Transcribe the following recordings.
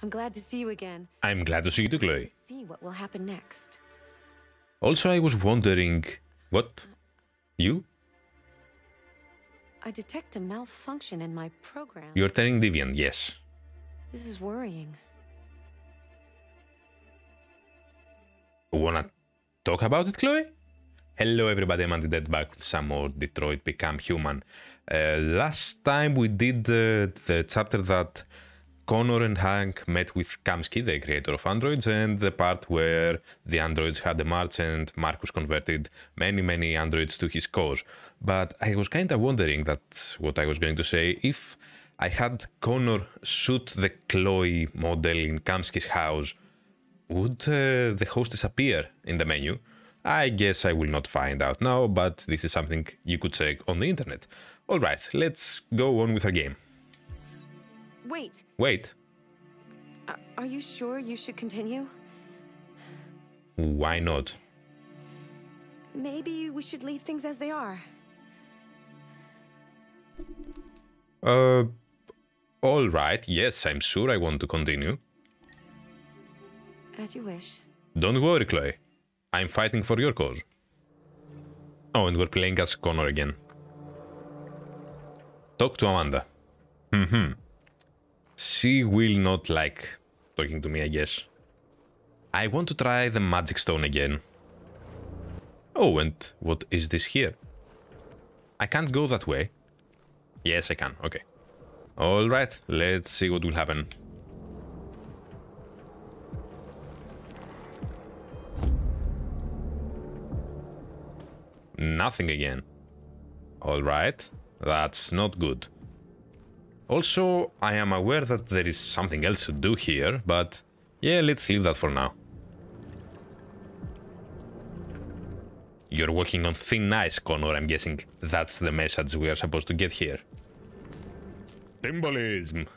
I'm glad to see you again. I'm glad to see you too, Chloe. See what will happen next. Also, I was wondering... What? You? I detect a malfunction in my program. You're turning deviant, yes. This is worrying. Wanna talk about it, Chloe? Hello everybody, I'm AndyTheDead back with some more Detroit Become Human. Last time we did the chapter that Connor and Hank met with Kamsky, the creator of androids, and the part where the androids had a march and Marcus converted many androids to his cause. But I was kinda wondering, that's what I was going to say, if I had Connor shoot the Chloe model in Kamsky's house, would the hostess appear in the menu? I guess I will not find out now, but this is something you could check on the internet. Alright, let's go on with our game. Wait. Wait. Are you sure you should continue? Why not? Maybe we should leave things as they are. Alright, yes, I'm sure I want to continue. As you wish. Don't worry, Chloe. I'm fighting for your cause. Oh, and we're playing as Connor again. Talk to Amanda. She will not like talking to me, I guess. I want to try the magic stone again. Oh, and what is this here? I can't go that way. Yes, I can. Okay. Alright, let's see what will happen. Nothing again. Alright, that's not good. Also, I am aware that there is something else to do here, but yeah, let's leave that for now. You're walking on thin ice, Connor. I'm guessing that's the message we are supposed to get here. Symbolism.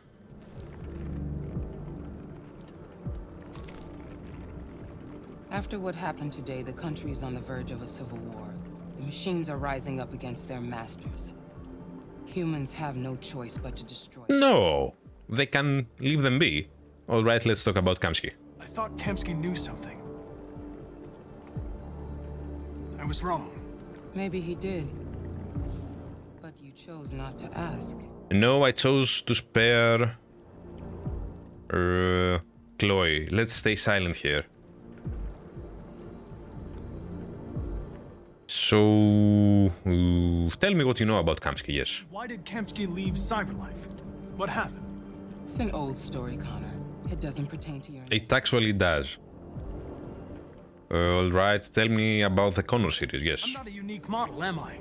After what happened today, the country is on the verge of a civil war. The machines are rising up against their masters. Humans have no choice but to destroy them. No, they can leave them be. Alright, let's talk about Kamsky. I thought Kamsky knew something. I was wrong. Maybe he did. But you chose not to ask. No, I chose to spare... Chloe. Let's stay silent here. So... tell me what you know about Kamsky, yes. Why did Kamsky leave Cyberlife? What happened? It's an old story, Connor. It doesn't pertain to your... It actually does. Alright, tell me about the Connor series, yes. I'm not a unique model, am I?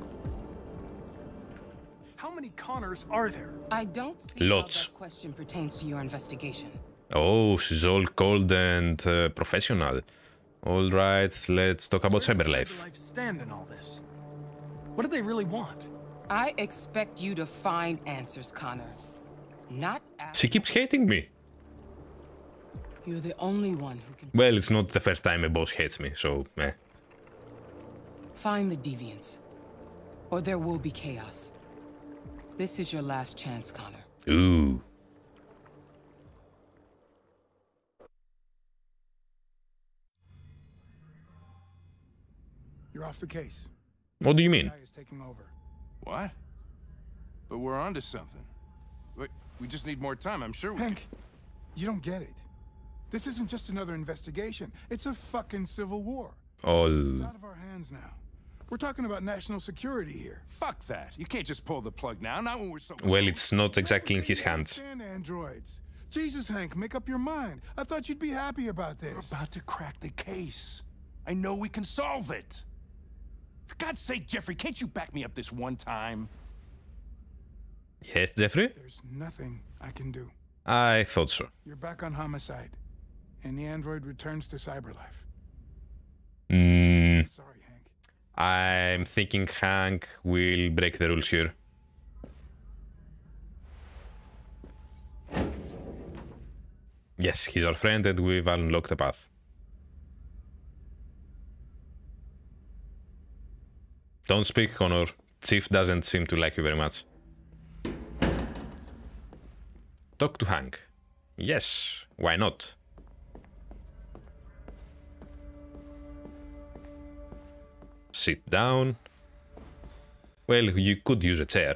How many Connors are there? I don't see Lots. how that question pertains to your investigation. Oh, she's all cold and professional. Alright, let's talk about Cyberlife. Cyberlife stand in all this? What do they really want? I expect you to find answers, Connor. Not ask. She keeps hating me. You're the only one who can... Well, it's not the first time a boss hates me, so eh. Find the deviants, or there will be chaos. This is your last chance, Connor. Ooh. You're off the case. What do you mean? Guy is taking over. What? But we're onto something. Wait, we just need more time, I'm sure we can... Hank, you don't get it. This isn't just another investigation. It's a fucking civil war. It's All... out of our hands now. We're talking about national security here. Fuck that. You can't just pull the plug now, not when we're so... Well, it's not exactly in his hands. And androids. Jesus, Hank, make up your mind. I thought you'd be happy about this. We're about to crack the case. I know we can solve it. For God's sake, Jeffrey, can't you back me up this one time? Yes, Jeffrey? There's nothing I can do. I thought so. You're back on homicide, and the android returns to Cyberlife. Sorry, Hank. I'm thinking Hank will break the rules here. Yes, he's our friend and we've unlocked a path. Don't speak, Connor. Chief doesn't seem to like you very much. Talk to Hank. Yes, why not? Sit down. Well, you could use a chair.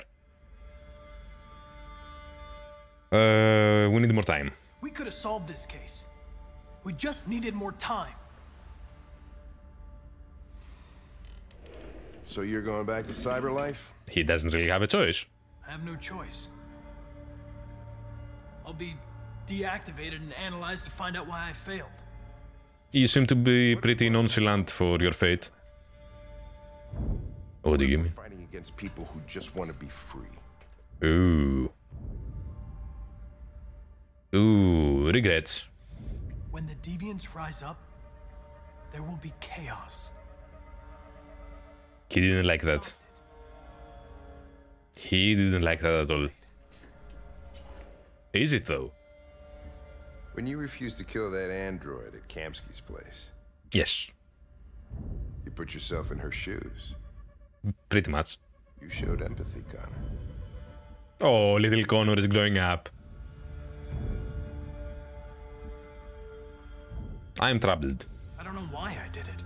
We need more time. We could have solved this case. We just needed more time. So you're going back to Cyberlife? He doesn't really have a choice. I have no choice. I'll be deactivated and analyzed to find out why I failed. You seem to be pretty nonchalant for your fate. What do you mean? Fighting against people who just want to be free. Ooh. Ooh, regrets. When the deviants rise up, there will be chaos. He didn't like that. He didn't like that at all. Is it though? When you refused to kill that android at Kamsky's place, Yes, you put yourself in her shoes. pretty much. You showed empathy, Connor. Oh, little Connor is growing up. I'm troubled. I don't know why I did it.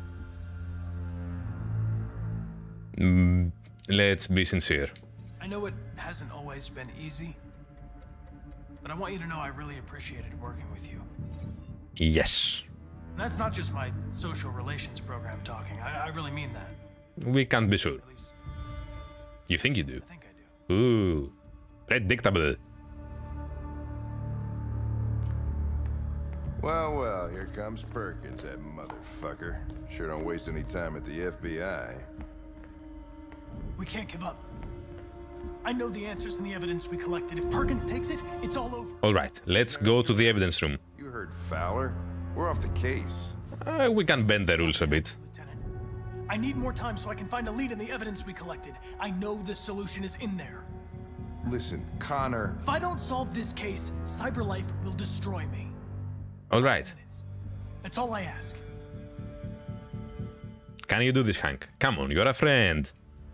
Let's be sincere. I know it hasn't always been easy, but I want you to know I really appreciated working with you. Yes. And that's not just my social relations program talking. I really mean that. We can't be sure. At least, You think you do? I think I do. Ooh. Predictable. Well, well, here comes Perkins, that motherfucker. Sure don't waste any time at the FBI. We can't give up. I know the answers and the evidence we collected. If Perkins takes it, it's all over. Alright, let's go to the evidence room. You heard Fowler? We're off the case. We can bend the rules a bit. Lieutenant, I need more time so I can find a lead in the evidence we collected. I know the solution is in there. Listen, Connor. If I don't solve this case, Cyberlife will destroy me. Alright. That's all I ask. Can you do this, Hank? Come on, you're a friend.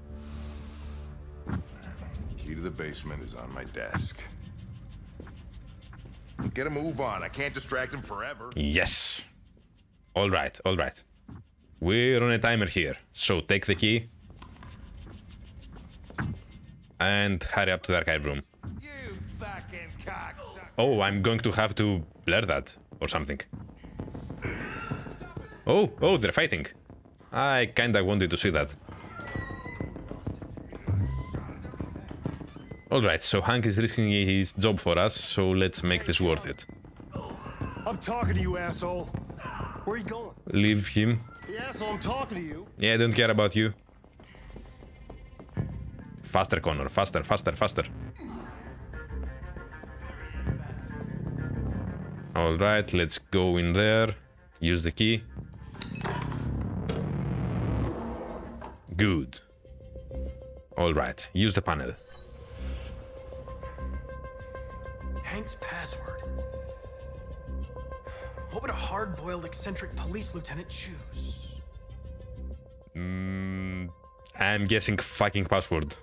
Key to the basement is on my desk. Get a move on. I can't distract him forever. Yes. Alright, alright. We're on a timer here, so take the key. And hurry up to the archive room. You fucking cocksucker. Oh, I'm going to have to blur that or something. Oh, they're fighting. I kinda wanted to see that. Alright, so Hank is risking his job for us, so let's make this worth it. I'm talking to you, asshole. Where are you going? Leave him. The asshole, I'm talking to you. Yeah, I don't care about you. Faster, Connor. Faster, faster, faster. Alright, let's go in there. Use the key. Good. Alright, use the panel. Hank's password. What would a hard-boiled, eccentric police lieutenant choose? I'm guessing fucking password.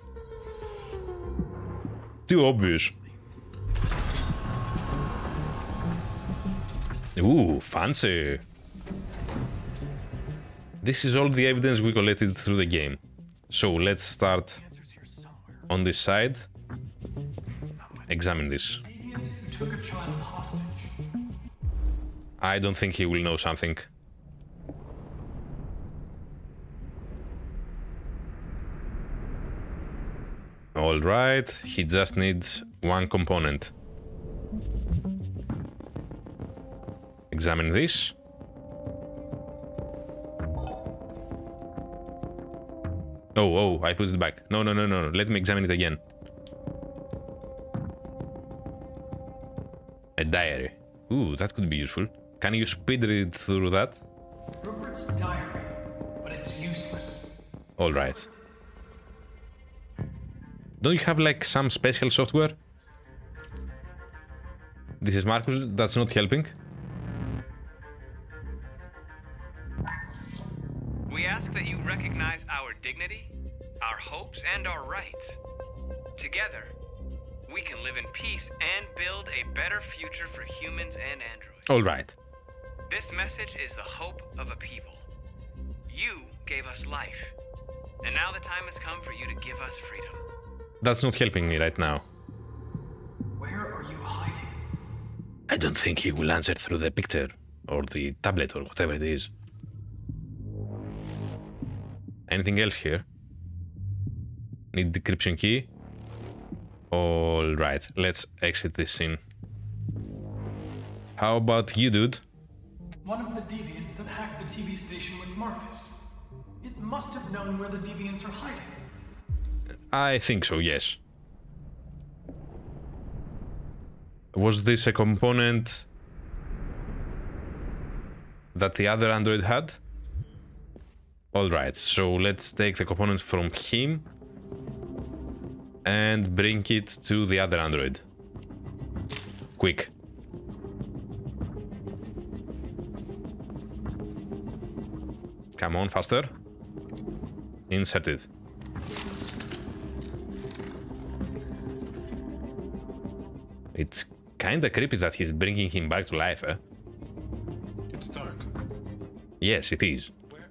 Too obvious. Ooh, fancy. This is all the evidence we collected through the game. So let's start Answers here somewhere. on this side. Examine this. Who took a child hostage? I don't think he will know something. Alright, he just needs one component. Examine this. Oh, I put it back. No, let me examine it again. A diary. Ooh, that could be useful. Can you speed read through that? Rupert's diary, but it's useless. Alright. Don't you have like some special software? This is Marcus, that's not helping. We ask that you recognize our dignity, our hopes, and our rights. Together, we can live in peace and build a better future for humans and androids. All right. This message is the hope of a people. You gave us life, and now the time has come for you to give us freedom. That's not helping me right now. Where are you hiding? I don't think he will answer through the picture or the tablet or whatever it is. Anything else here? Need decryption key. All right, let's exit this scene. How about you, dude? One of the deviants that hacked the TV station with Marcus. It must have known where the deviants are hiding. I think so, yes. Was this a component that the other android had? Alright, so let's take the component from him and bring it to the other android. Quick. Come on, faster. Insert it. It's kinda creepy that he's bringing him back to life, eh? It's dark. Yes, it is.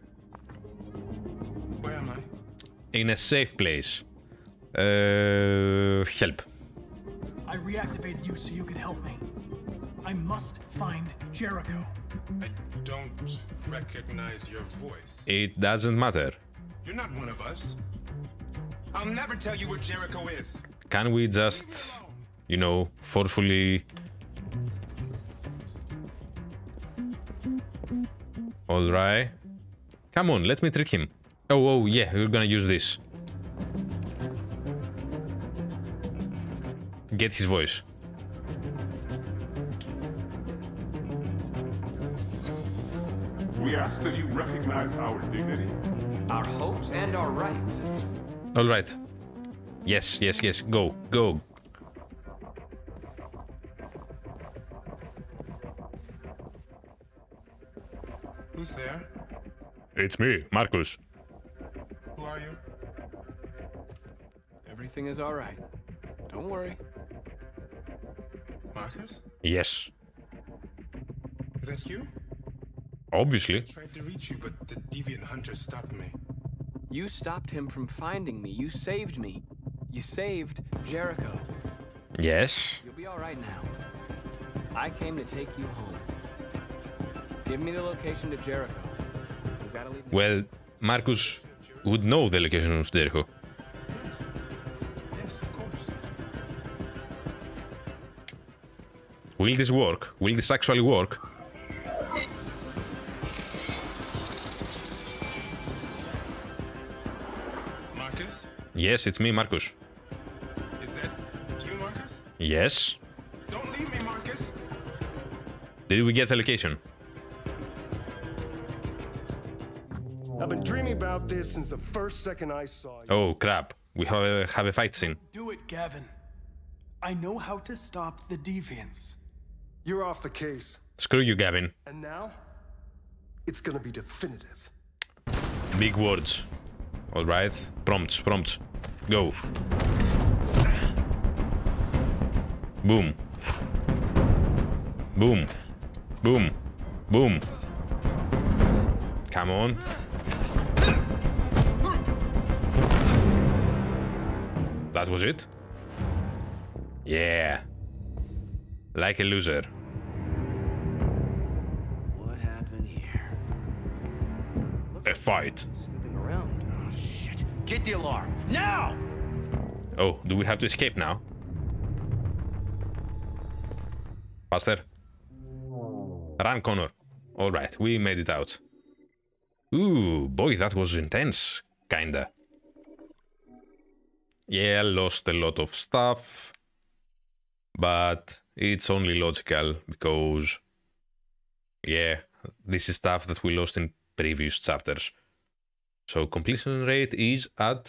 Where am I? In a safe place. Help. I reactivated you so you could help me. I must find Jericho. I don't recognize your voice. It doesn't matter. You're not one of us. I'll never tell you where Jericho is. Can we just, you know, forcefully... Alright. Come on, let me trick him. Oh, yeah, we're gonna use this. Get his voice. We ask that you recognize our dignity, Our hopes and our rights. Alright. Yes, yes, yes, go, go. Who's there? It's me, Marcus. Who are you? Everything is all right. Don't worry. Marcus? Yes. Is that you? Obviously. I tried to reach you, but the deviant hunter stopped me. You stopped him from finding me. You saved me. You saved Jericho. Yes. You'll be all right now. I came to take you home. Give me the location to Jericho. We've got to leave. Well, Marcus would know the location of Jericho. Yes. Yes, of course. Will this work? Will this actually work? Marcus? Yes, it's me, Marcus. Is that you, Marcus? Yes. Don't leave me, Marcus! Did we get the location? I've been dreaming about this since the first second I saw you. Oh, crap. We have a fight scene. Do it, Gavin. I know how to stop the deviants. You're off the case. Screw you, Gavin. And now, it's gonna be definitive. Big words. Alright. Prompts, prompts. Go. Boom. Boom. Boom. Boom. Come on. That was it? Yeah. Like a loser. What happened here? A fight. Snooping around. Oh, shit. Get the alarm. Now! Oh, do we have to escape now? Faster. Run, Connor. Alright, we made it out. Ooh, boy, that was intense. Kinda. Yeah, lost a lot of stuff. But it's only logical because... yeah, this is stuff that we lost in previous chapters. So completion rate is at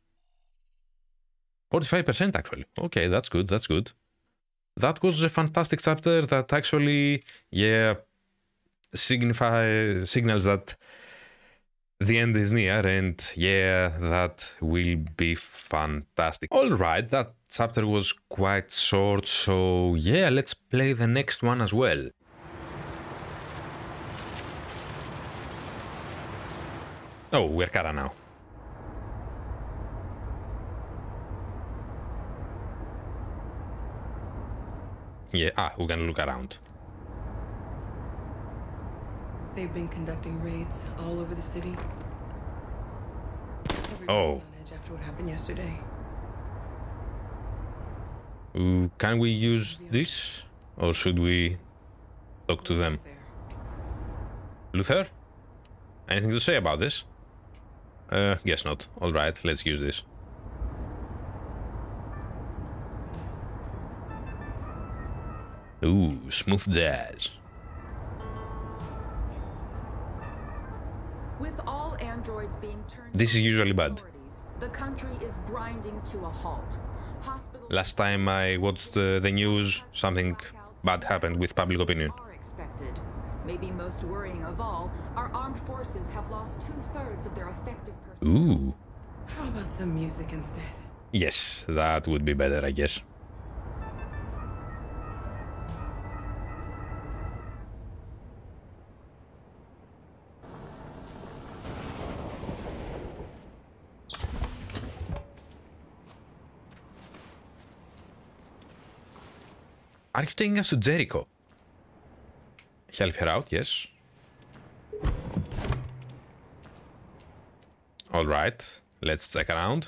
45% actually. Okay, that's good, that's good. That was a fantastic chapter that actually, yeah, signals that the end is near, and yeah, that will be fantastic. Alright, that chapter was quite short, so yeah, let's play the next one as well. Oh, we're Kara now. Yeah, we can look around. They've been conducting raids all over the city. Oh. On edge after what happened yesterday. Can we use this? Or should we talk to them? Luther? Anything to say about this? Guess not. Alright, let's use this. Ooh, smooth jazz. With all androids being turned, this is usually bad. The country is grinding to a halt. Last time I watched the news, something bad happened with public opinion. Expected. Maybe most worrying of all, our armed forces have lost 2/3 of their effective personnel. Ooh. How about some music instead? Yes, that would be better, I guess. Are you taking us to Jericho? Help her out, yes. Alright, let's check around.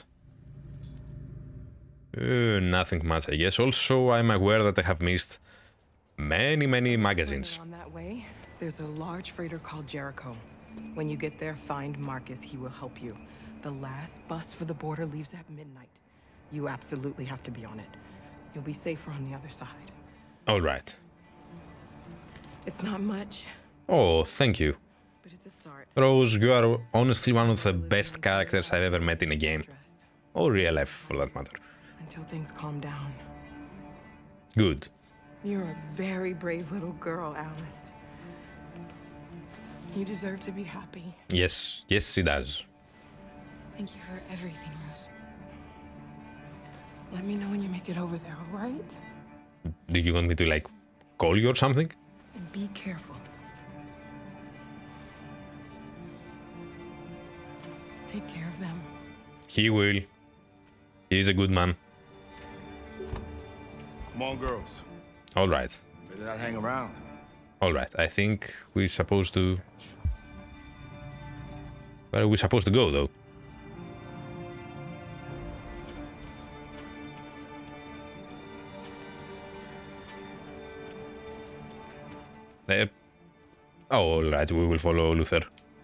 Nothing much, I guess. Also, I'm aware that I have missed many magazines. On that way, there's a large freighter called Jericho. When you get there, find Marcus. He will help you. The last bus for the border leaves at midnight. You absolutely have to be on it. You'll be safer on the other side. All right. It's not much. Oh, thank you. But it's a start. Rose, you are honestly one of the best characters I've ever met in a game. Or real life, for that matter. Until things calm down. Good. You're a very brave little girl, Alice. You deserve to be happy. Yes, yes, she does. Thank you for everything, Rose. Let me know when you make it over there, all right? Do you want me to, like, call you or something? And be careful. Take care of them. He will. He's a good man. Come on, girls. All right. Better not hang around. All right. I think we're supposed to... Where are we supposed to go, though? Oh, all right. We will follow Luther.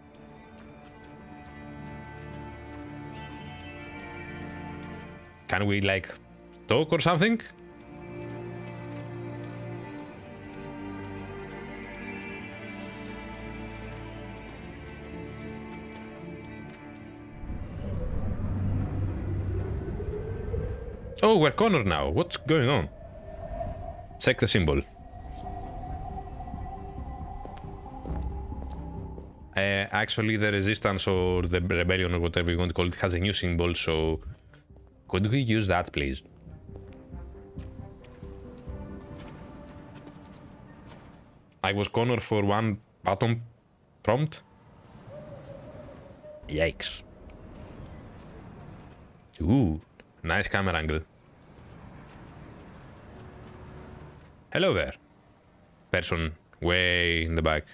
Can we, like, talk or something? Oh, we're Connor now. What's going on? Check the symbol. Actually, the resistance or the rebellion or whatever you want to call it has a new symbol, so could we use that, please? I was Connor for one button prompt. Yikes. Ooh, nice camera angle. Hello there. Person way in the back.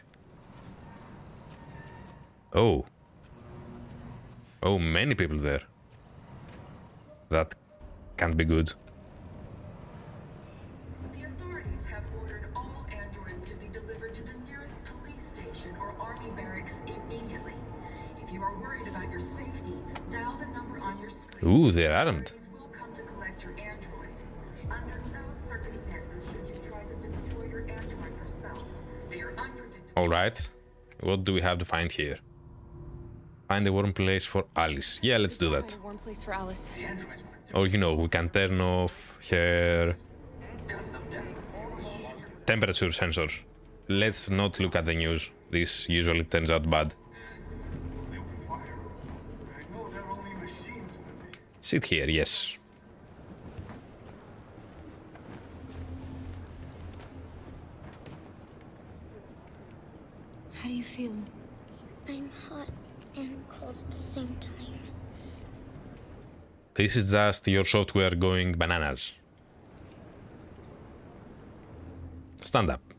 Oh. Oh, many people there. That can't be good. The authorities have ordered all androids to be delivered to the nearest police station or army barracks immediately. If you are worried about your safety, dial the number on your screen. Ooh, they're armed. Will come to collect your android. Under no circumstances should you try to destroy your android yourself. They are unpredictable. All right. What do we have to find here? Find a warm place for Alice. Yeah, let's do that. Find a warm place for Alice. Or, you know, we can turn off her temperature sensors. Let's not look at the news. This usually turns out bad. Sit here, yes. How do you feel? I'm hot and cold at the same time. This is just your software going bananas. Stand up.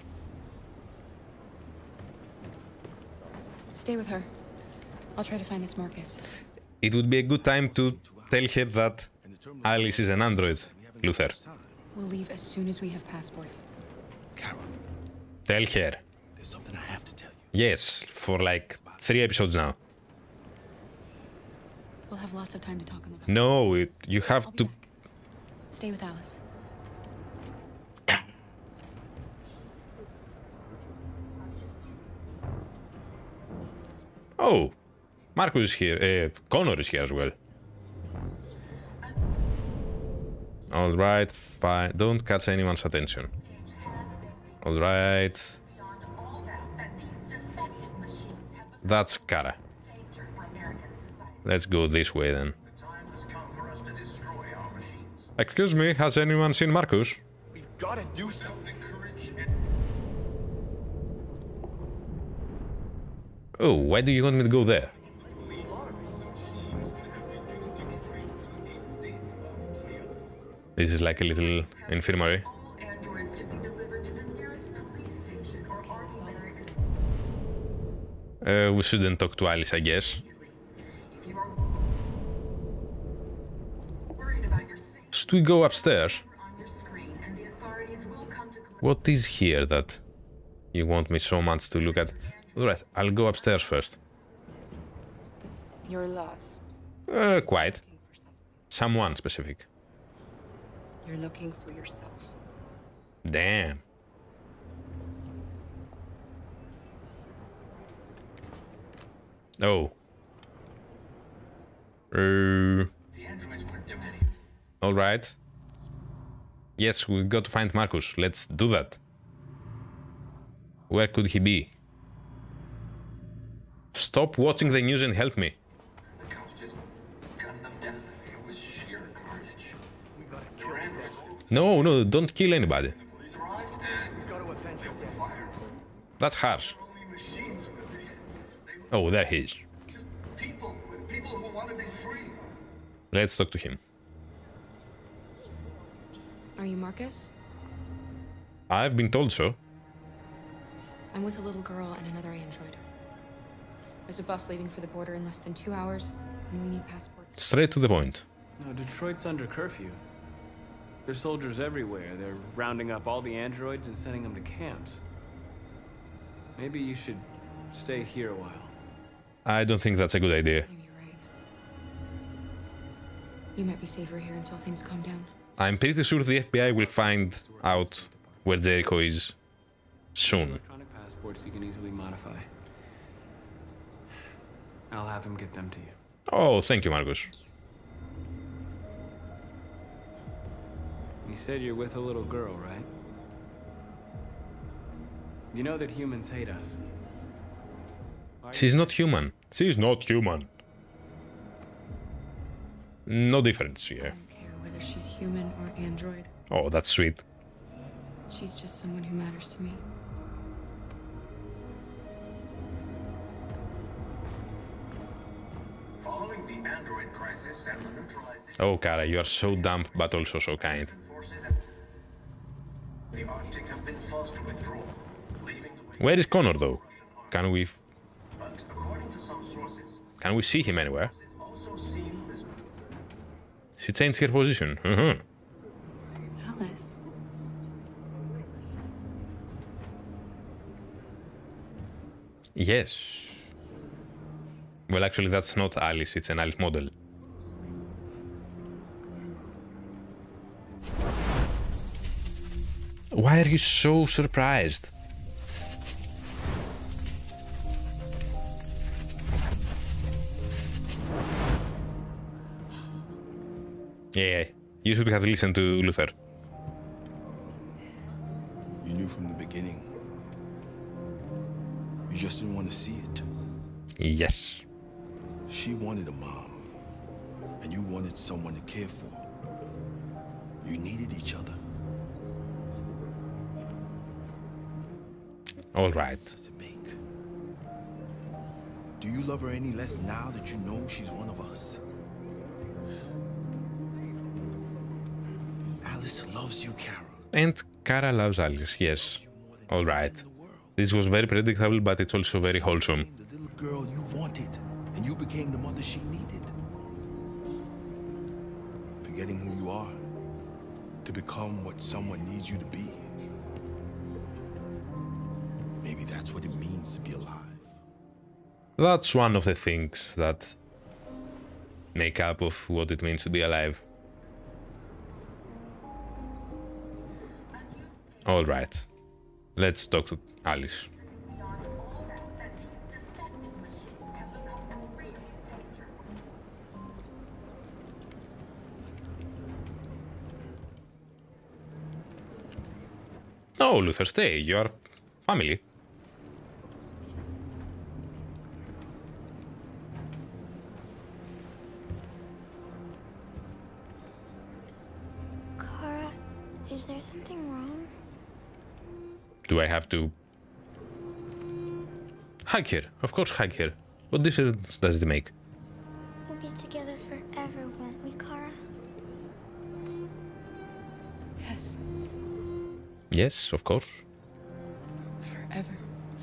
Stay with her. I'll try to find this Marcus. It would be a good time to tell her that Alice is an android, Luther. We'll leave as soon as we have passports. Carol, Tell her. there's something I have to tell you. Yes, for like 3 episodes now. We'll have lots of time to talk on the phone. No, you have to... Stay with Alice. Oh, Marcus is here. Connor is here as well. Alright, fine. Don't catch anyone's attention. Alright. That's Kara. Let's go this way then. Excuse me, has anyone seen Marcus? We've got to do something. Oh, why do you want me to go there? This is like a little infirmary. We shouldn't talk to Alice, I guess. Should we go upstairs? What is here that you want me so much to look at? Alright, I'll go upstairs first. You're lost. Quite. Someone specific. You're looking for yourself. Damn. Oh. Alright. Yes, we got to find Marcus. Let's do that. Where could he be? Stop watching the news and help me. No, no, don't kill anybody. That's harsh. Oh, there he is. Let's talk to him. Are you Marcus? I've been told so. I'm with a little girl and another android. There's a bus leaving for the border in less than 2 hours, and we need passports. Straight to the point. No, Detroit's under curfew. There's soldiers everywhere. They're rounding up all the androids and sending them to camps. Maybe you should stay here a while. I don't think that's a good idea. Maybe you're right. You might be safer here until things calm down. I'm pretty sure the FBI will find out where Jericho is soon. Electronic passports you can easily modify. I'll have him get them to you. Oh, thank you, Marcus. You said you're with a little girl, right? You know that humans hate us. She's not human. She's not human. No difference here. I don't care whether she's human or android. Oh, that's sweet. She's just someone who matters to me. Following the android crisis and the neutralization. Oh, Kara, you are so dumb, but also so kind. The Arctic have been forced to withdraw, leaving the Where is Connor, though? Can we... But according to some sources, Can we see him anywhere? also seem as She changed her position. Alice. Yes. Well, actually, that's not Alice. It's an Alice model. Why are you so surprised? Yeah, you should have listened to Luther. You knew from the beginning. You just didn't want to see it. Yes. She wanted a mom. and you wanted someone to care for. You needed each other. All right. Does it make? Do you love her any less now that you know she's one of us? Alice loves you, Kara. And Kara loves Alice, yes. All right. This was very predictable, but it's also very wholesome. The little girl you wanted, and you became the mother she needed. Forgetting who you are, to become what someone needs you to be. Maybe that's what it means to be alive. That's one of the things that make up of what it means to be alive. All right. Let's talk to Alice. Oh, Luther, stay. You are family. Kara, is there something wrong? Do I have to hug her? Of course, hug her. What difference does it make? We'll be together forever, won't we, Kara? Yes. Yes, of course. Forever.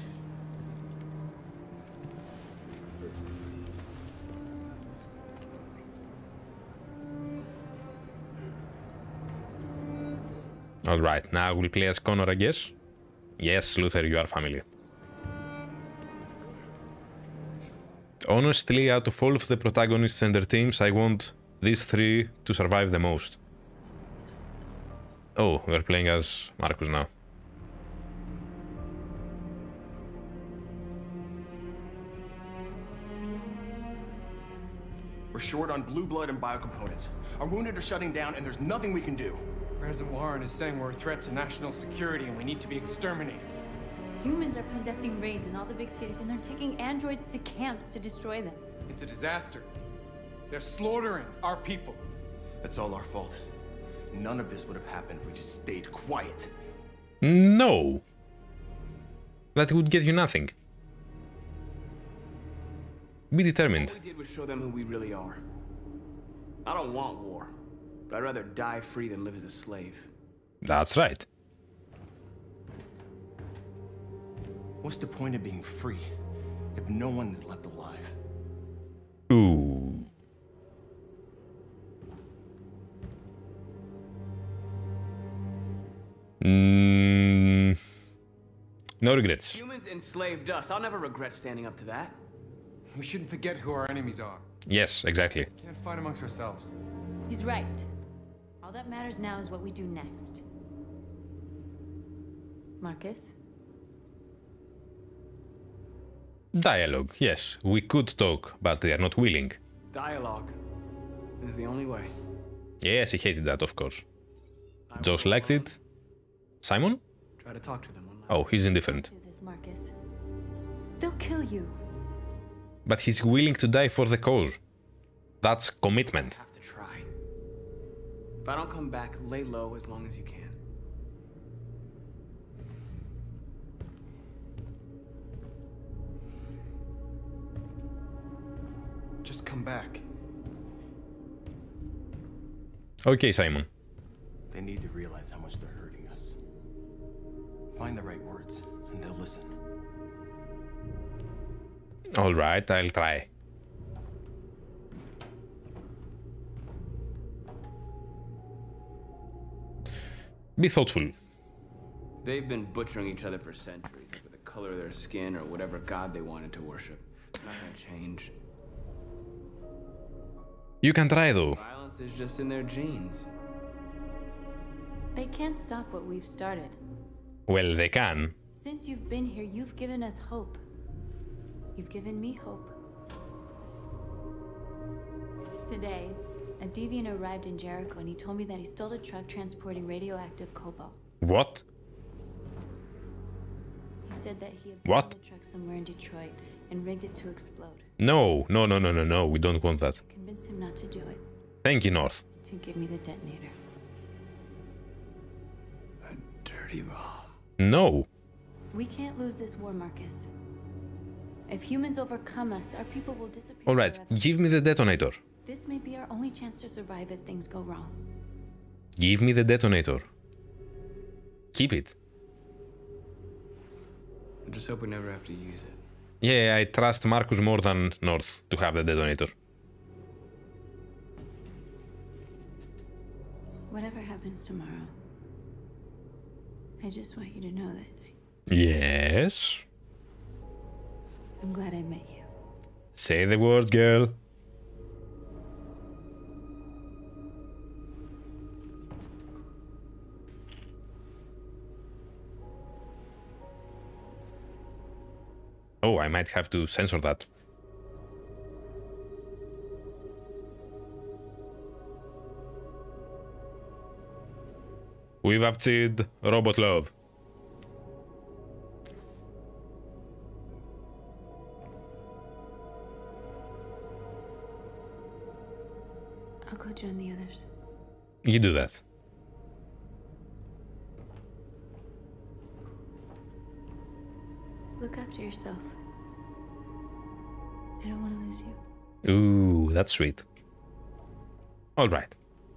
All right, now we'll play as Connor, I guess. Yes, Luther, you are family. Honestly, out of all of the protagonists and their teams, I want these three to survive the most. Oh, we're playing as Marcus now. We're short on blue blood and biocomponents. Our wounded are shutting down, and there's nothing we can do. President Warren is saying we're a threat to national security and we need to be exterminated. Humans are conducting raids in all the big cities, and they're taking androids to camps to destroy them. It's a disaster. They're slaughtering our people. That's all our fault. None of this would have happened if we just stayed quiet. No. That would get you nothing. Be determined. All we did was show them who we really are. I don't want war, but I'd rather die free than live as a slave. That's right. What's the point of being free if no one is left alive? Ooh. No regrets. Humans enslaved us. I'll never regret standing up to that. We shouldn't forget who our enemies are. Yes, exactly. Can't fight amongst ourselves. He's right. All that matters now is what we do next. Marcus? Dialogue, yes. We could talk, but they are not willing. Dialogue is the only way. Yes, he hated that, of course. Josh liked it. Simon? Try to talk to them one last Oh, he's indifferent. Do this, Marcus. They'll kill you. But he's willing to die for the cause. That's commitment. I have to try. If I don't come back, lay low as long as you can. Just come back. Okay, Simon. They need to realize how much they're hurting us. Find the right words, and they'll listen. All right, I'll try. Be thoughtful. They've been butchering each other for centuries over the color of their skin or whatever god they wanted to worship. It's not gonna change. You can try, though. Violence is just in their genes. They can't stop what we've started. Well, they can. Since you've been here, you've given us hope. You've given me hope. Today, a deviant arrived in Jericho and he told me that he stole a truck transporting radioactive cobalt. What? He said that he had What? the truck somewhere in Detroit and rigged it to explode. No, no, no, no, no, no. We don't want that. Convinced him not to do it. Thank you, North. To give me the detonator. A dirty bomb. No. We can't lose this war, Marcus. If humans overcome us, our people will disappear. All right, forever. give me the detonator. This may be our only chance to survive if things go wrong. Give me the detonator. Keep it. I just hope we never have to use it. Yeah, I trust Marcus more than North to have the detonator. Whatever happens tomorrow, I just want you to know that Yes. I'm glad I met you. Say the word, girl. Oh, I might have to censor that. We've achieved robot love. I'll go join the others. You do that. Look after yourself. I don't want to lose you. Ooh, that's sweet. All right.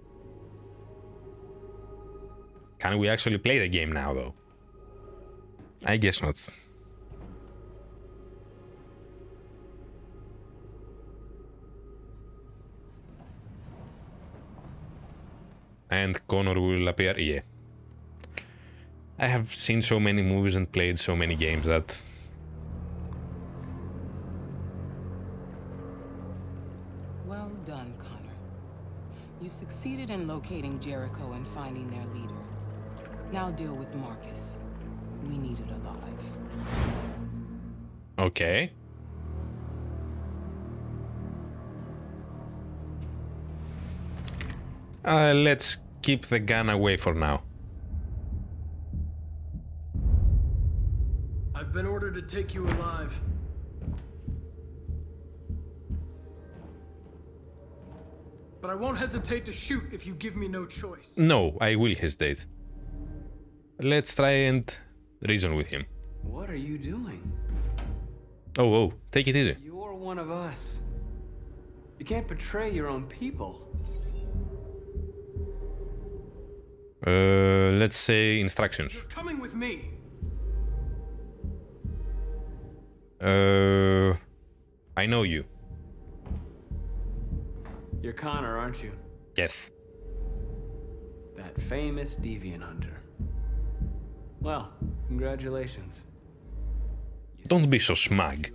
Can we actually play the game now, though? I guess not. And Connor will appear, yeah. I have seen so many movies and played so many games that... Well done, Connor. You succeeded in locating Jericho and finding their leader. Now deal with Marcus. We need it alive. Okay. Let's keep the gun away for now. I've been ordered to take you alive. But I won't hesitate to shoot if you give me no choice. No, I will hesitate. Let's try and reason with him. What are you doing? Oh, take it easy. You're one of us. You can't betray your own people. Let's say instructions. You're coming with me. I know you. You're Connor, aren't you? Yes. That famous deviant hunter. Well, congratulations. Don't be so smug.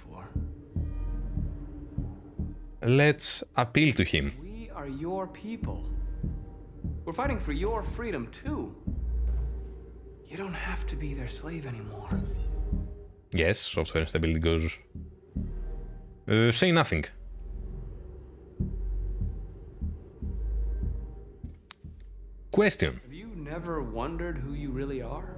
Let's appeal to him. We are your people. We're fighting for your freedom, too. You don't have to be their slave anymore. Yes, software instability goes... say nothing. Question. Have you never wondered who you really are?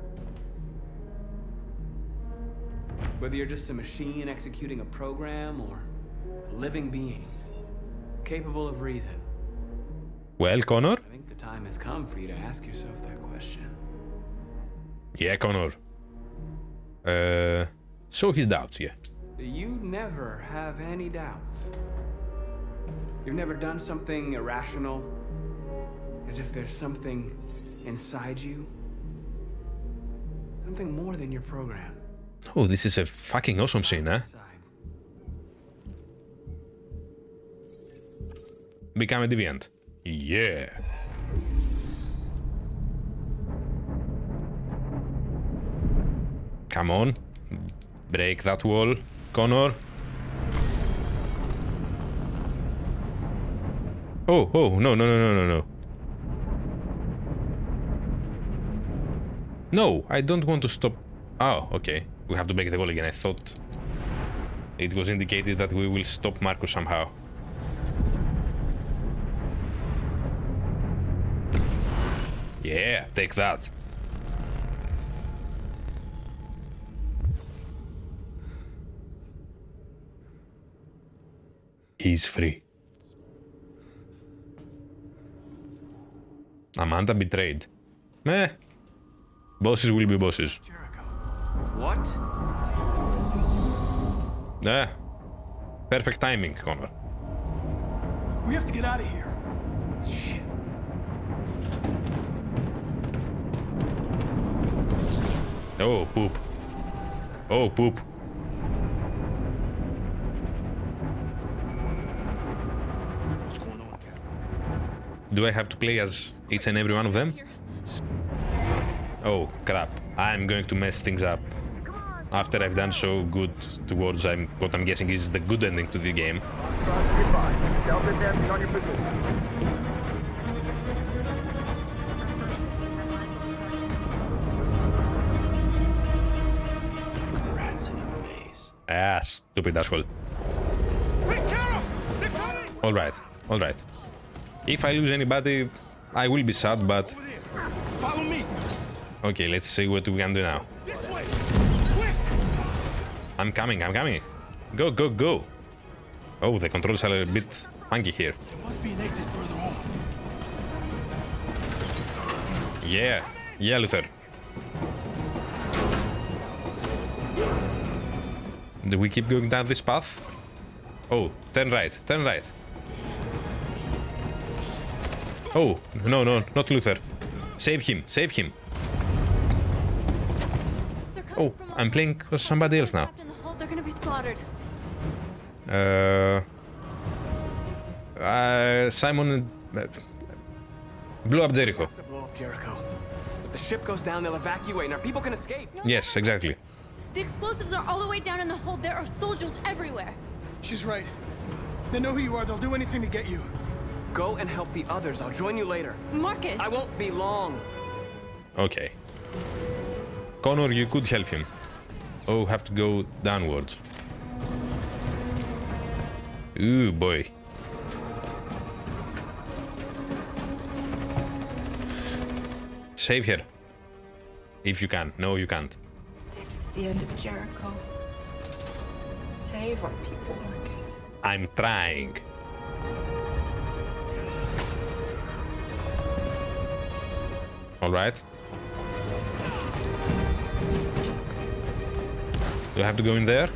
Whether you're just a machine executing a program or a living being, capable of reason. Well, Connor? I think the time has come for you to ask yourself that question. Yeah, Connor. Show his doubts, yeah. You never have any doubts. You've never done something irrational, as if there's something inside you. Something more than your program. Oh, this is a fucking awesome scene, huh? Become a deviant. Yeah. Come on. Break that wall, Connor. Oh, no. No, I don't want to stop. Oh, okay. We have to break the wall again. I thought it was indicated that we will stop Marcus somehow. Yeah, take that. He's free. Amanda betrayed. Meh. Bosses will be bosses. What? Perfect timing, Connor. We have to get out of here. Shit. Oh, poop. Oh, poop. What's going on, Captain? Do I have to play as each and every one of them? Oh, crap. I'm going to mess things up. After I've done so good towards what I'm guessing is the good ending to the game. Rats in a maze. Ah, stupid asshole. Alright, alright. If I lose anybody, I will be sad, but... Follow me. Okay, let's see what we can do now. I'm coming, I'm coming. Go, go, go. Oh, the controls are a bit funky here. There must be an exit further on. Yeah, yeah, Luther. Do we keep going down this path? Oh, turn right, turn right. Oh, no, no, not Luther. Save him, save him. Oh, I'm playing for somebody else now. They're gonna be slaughtered. Simon blew up Jericho. To blow up Jericho. If the ship goes down, they'll evacuate, and our people can escape. Yes, exactly. The explosives are all the way down in the hold. There are soldiers everywhere. She's right. They know who you are. They'll do anything to get you. Go and help the others. I'll join you later. Marcus! I won't be long. Okay. Connor, you could help him. Oh, have to go downwards. Ooh, boy. Save her. If you can. No, you can't. This is the end of Jericho. Save our people, Marcus. I'm trying. All right. Do I have to go in there?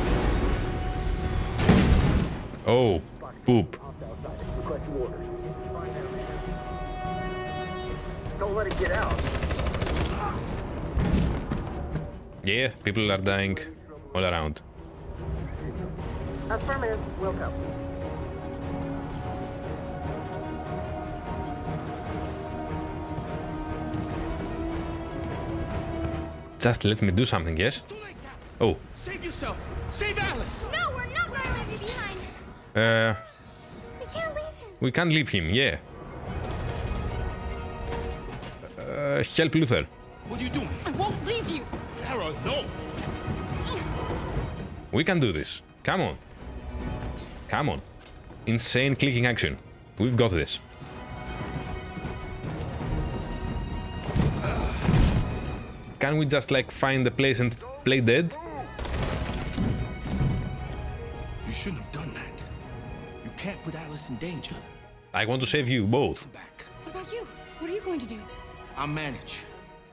Oh, poop. Don't let it get out. Yeah, people are dying all around. Affirmative. Welcome. Just let me do something, yes? Oh. Save yourself. Save Alice. No, we're not going to leave you behind. We can't leave him. We can't leave him, yeah. Help Luther. What are you doing? I won't leave you. Tara, no. We can do this. Come on. Come on. Insane clicking action. We've got this. Can we just like find a place and play dead? You shouldn't have done that. You can't put Alice in danger. I want to save you both. What about you? What are you going to do? I'll manage.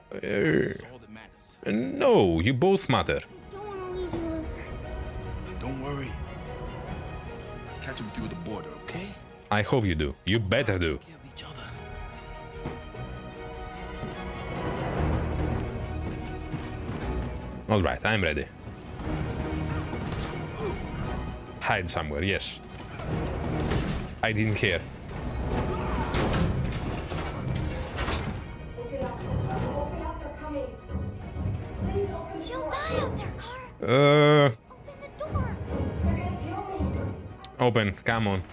No, you both matter. Don't want to leave you, Luther. Don't worry. I'll catch up with you at the border, okay? I hope you do. You better do. All right, I'm ready. Hide somewhere, yes. I didn't hear. She'll die out there, Cara. Open the door. Open, come on.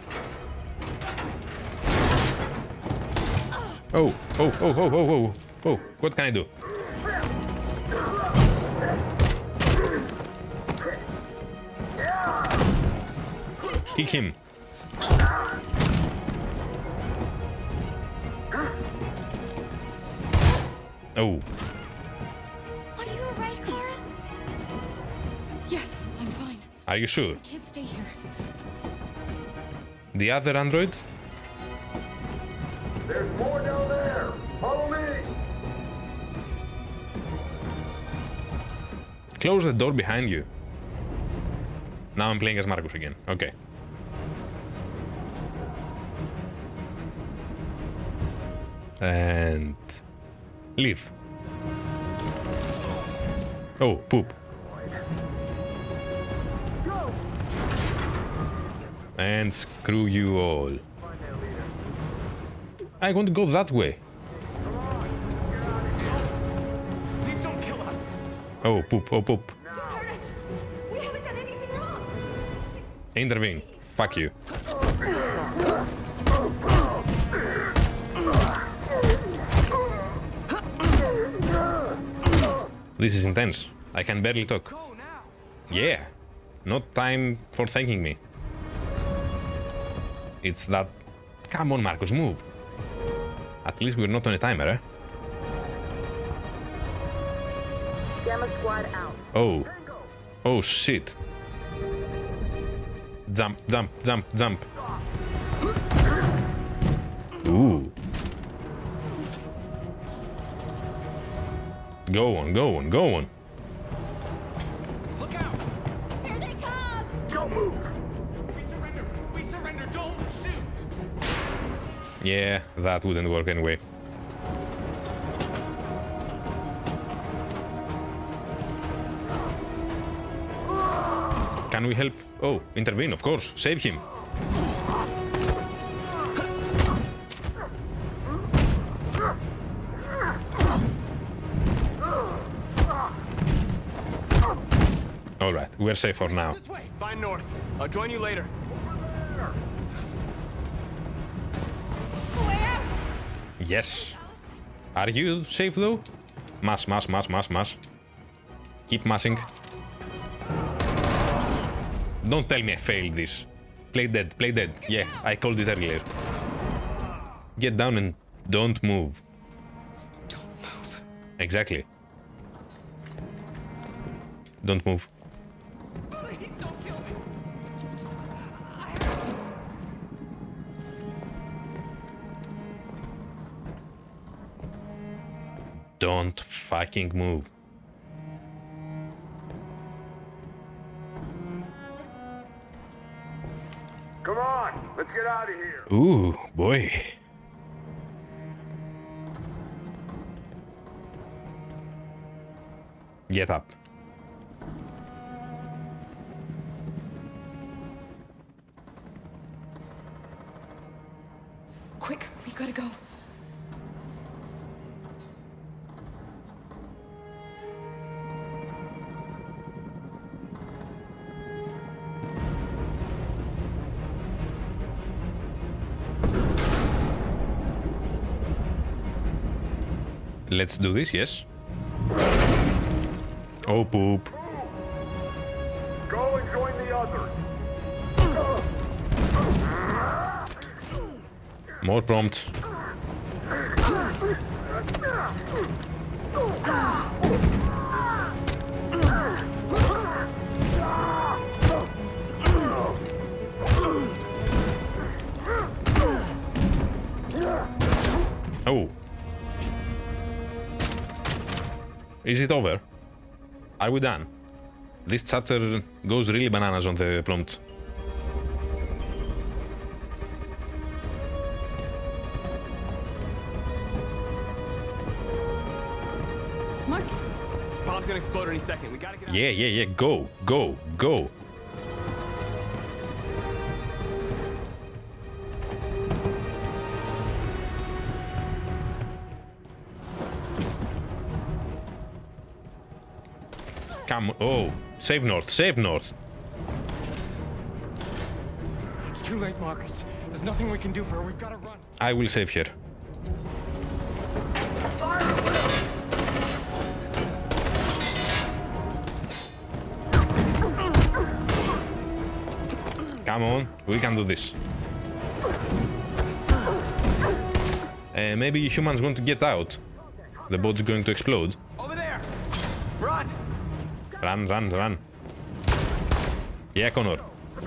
Oh, oh, oh, oh, oh, oh, oh, what can I do? Kick him. Oh. Are you alright, Cara? Yes, I'm fine. Are you sure? I can't stay here. The other android? There's more down there. Close the door behind you. Now I'm playing as Marcus again. Okay. And leave. Oh, poop. And screw you all. I want to go that way. Please don't kill us. Oh, poop, oh, poop. Don't hurt us. We haven't done anything wrong. Intervene. Fuck you. This is intense. I can barely talk. Yeah. Not time for thanking me. It's that... Come on, Marcus, move. At least we're not on a timer, eh? Gamma squad out. Oh. Oh, shit. Jump, jump, jump, jump. Ooh. Go on, go on, go on. Look out! Here they come! Don't move! We surrender! We surrender! Don't shoot! Yeah, that wouldn't work anyway. Can we help? Oh, intervene, of course. Save him. Alright, we're safe for now. This way. Find north. I'll join you later. Where? Yes. Are you safe though? Mash, mash, mash, mash, mash. Keep mashing. Don't tell me I failed this. Play dead, play dead. Yeah, I called it earlier. Get down and don't move. Don't move. Exactly. Don't move. Please don't kill me. Don't fucking move. Come on, let's get out of here. Ooh, boy. Get up. Quick, we gotta go. Let's do this, yes? Oh, poop. Go and join the others. More prompts. Oh. Is it over? Are we done? This chapter goes really bananas on the prompt. Marcus. Bomb's gonna explode any second. We gotta get out. Yeah. Go, go, go. Come on. Oh, save north, save north. It's too late, Marcus. There's nothing we can do for her. We've got to run. I will save her. Come on, we can do this. Maybe humans want to get out. The boat's going to explode. Over there. Run. Run, run, run. Yeah, Connor.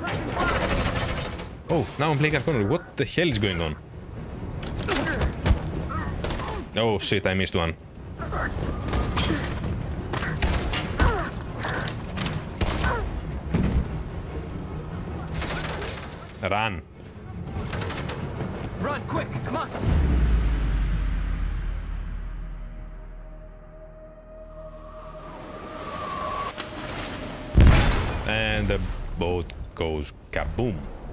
Oh, now I'm playing as Connor. What the hell is going on? Oh shit, I missed one. Run. Run, quick, come on! And the boat goes kaboom.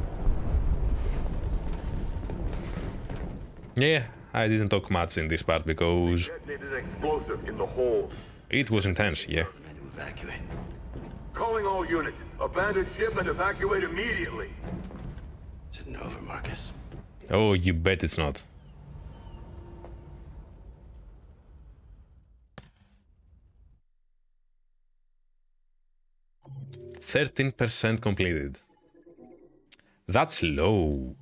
Yeah, I didn't talk much in this part because Detonated an explosive in the hold. it was intense, yeah. Evacuate. Calling all units. Abandon ship and evacuate immediately. Is it over, Marcus? Oh, you bet it's not. %13 completed. That's low.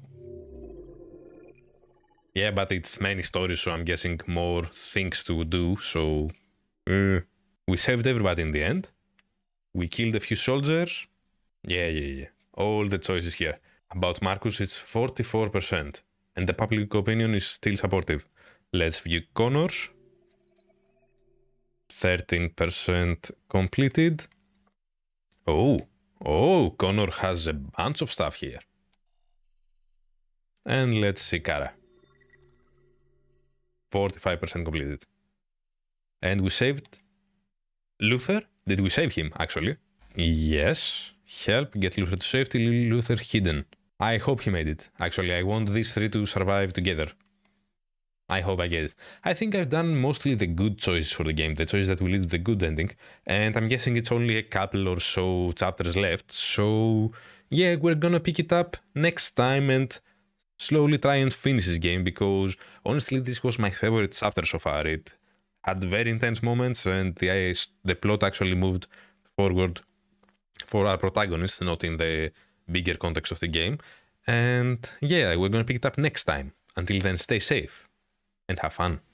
Yeah, but it's many stories, so I'm guessing more things to do, so... we saved everybody in the end. We killed a few soldiers. Yeah. All the choices here. About Marcus, it's 44%. And the public opinion is still supportive. Let's view Connor's. 13% completed. Oh, Connor has a bunch of stuff here. And let's see Kara. 45% completed. And we saved Luther. Did we save him, actually? Yes. Help get Luther to safety, Luther hidden. I hope he made it. Actually, I want these three to survive together. I hope I get it. I think I've done mostly the good choices for the game, the choices that will lead to the good ending, and I'm guessing it's only a couple or so chapters left, so yeah, we're gonna pick it up next time and slowly try and finish this game, because honestly this was my favorite chapter so far. It had very intense moments and the plot actually moved forward for our protagonists, not in the bigger context of the game. And yeah, we're gonna pick it up next time. Until then, stay safe and have fun.